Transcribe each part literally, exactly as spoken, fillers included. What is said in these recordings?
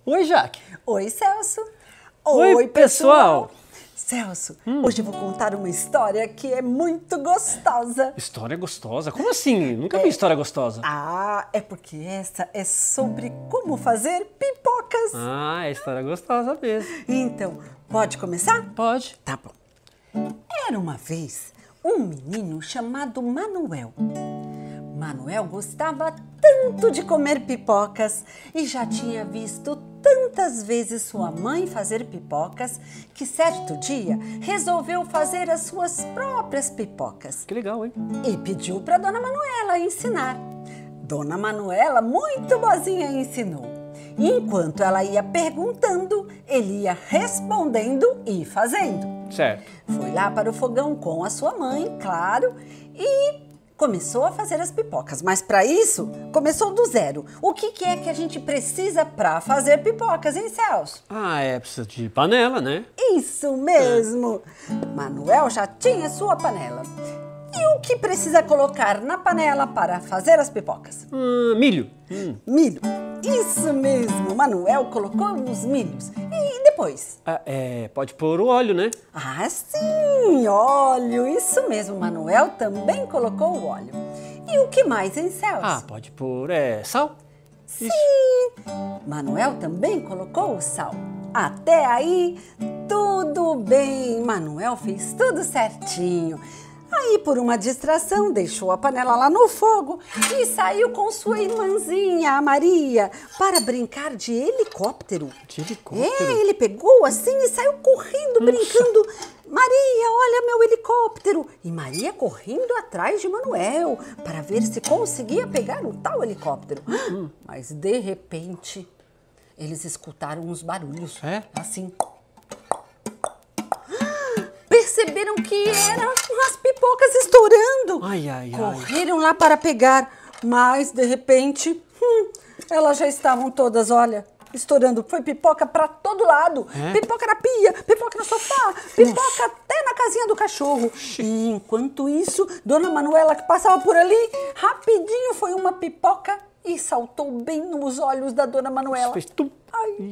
Oi, Jaque. Oi, Celso. Oi, Oi pessoal. pessoal. Celso, hum. hoje eu vou contar uma história que é muito gostosa. História gostosa? Como assim? Nunca é... vi história gostosa. Ah, é porque essa é sobre como fazer pipocas. Ah, é história gostosa mesmo. Então, pode começar? Pode. Tá bom. Era uma vez um menino chamado Manuel. Manuel gostava tanto de comer pipocas e já tinha visto tantas vezes sua mãe fazer pipocas que certo dia resolveu fazer as suas próprias pipocas. Que legal, hein? E pediu para Dona Manuela ensinar. Dona Manuela, muito boazinha, ensinou. E enquanto ela ia perguntando, ele ia respondendo e fazendo. Certo. Foi lá para o fogão com a sua mãe, claro, e começou a fazer as pipocas, mas para isso, começou do zero. O que, que é que a gente precisa para fazer pipocas, hein, Celso? Ah, é, precisa de panela, né? Isso mesmo! É. Manuel já tinha sua panela. E o que precisa colocar na panela para fazer as pipocas? Hum, milho. Hum. Milho. Isso mesmo, Manuel colocou os milhos. E depois? Ah, é, pode pôr o óleo, né? Ah, sim, óleo. Isso mesmo, Manuel também colocou o óleo. E o que mais, hein, Celso? Ah, pode pôr é, sal. Sim, Isso. Manuel também colocou o sal. Até aí, tudo bem. Manuel fez tudo certinho. Aí, por uma distração, deixou a panela lá no fogo e saiu com sua irmãzinha, a Maria, para brincar de helicóptero. De helicóptero? É, ele pegou assim e saiu correndo, Nossa. brincando. Maria, olha meu helicóptero! E Maria correndo atrás de Manuel para ver se conseguia pegar o tal helicóptero. Hum. Mas, de repente, eles escutaram uns barulhos. É? Assim. Perceberam que eram as pipocas estourando. Ai, ai, ai. Correram lá para pegar, mas de repente, hum, elas já estavam todas, olha, estourando. Foi pipoca para todo lado. É? Pipoca na pia, pipoca no sofá, pipoca Nossa. até na casinha do cachorro. E enquanto isso, Dona Manuela, que passava por ali, rapidinho foi uma pipoca e saltou bem nos olhos da Dona Manuela. Fez tum. Ai.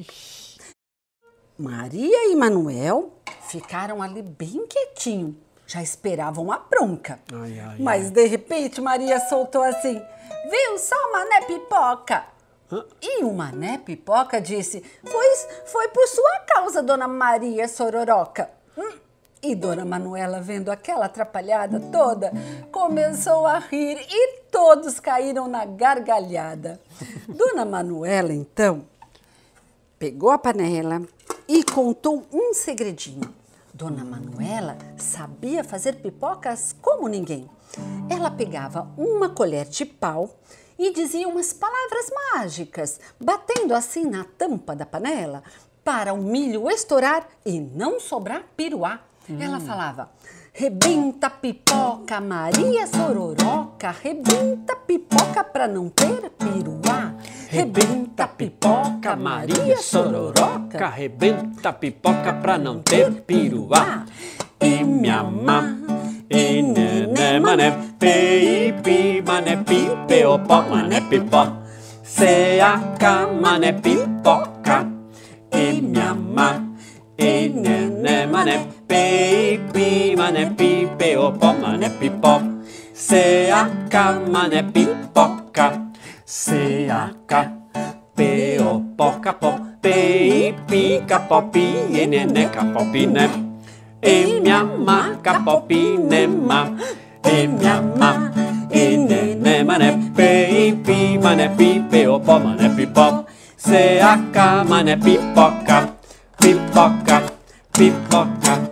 Maria e Manuel ficaram ali bem quietinho, já esperavam a bronca. Ai, ai, Mas ai. de repente Maria soltou assim: viu só, Mané Pipoca? Hã? E o Mané Pipoca disse: pois foi por sua causa, Dona Maria Sororoca. Hum. E Dona Manuela, vendo aquela atrapalhada toda, começou a rir e todos caíram na gargalhada. Dona Manuela, então, pegou a panela e contou um segredinho. Dona Manuela sabia fazer pipocas como ninguém. Ela pegava uma colher de pau e dizia umas palavras mágicas, batendo assim na tampa da panela para o milho estourar e não sobrar piruá. Hum. Ela falava: rebenta pipoca, Maria Sororoca, rebenta pipoca pra não ter piruá. Rebenta pipoca, Maria Sororoca, rebenta pipoca pra não ter piruá. E minha má, e nené mané, pe, pi, mané, pi, pe, pó, mané, pipó. Seaca, mané, pipoca. E minha má, e nené mané, pe, pi, mané, pi, pe, pó, mané, pipó. Seaca, mané, pipoca. Seaca, peo, poca, pó, pei, pica, popi, e neneca, popine. E minha maca, popine, ma. E minha ma, e nene, mané, pei, pi, mané, pi, peo, pó, mané, pipó. Seaca, mané, pipoca, pipoca, pipoca,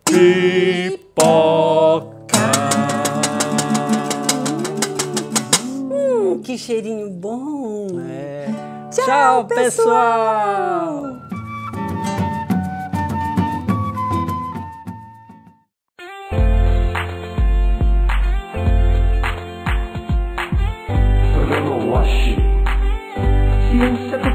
pipoca. Que cheirinho bom! É. Tchau, Tchau, pessoal! pessoal. Programa Wash. Ciência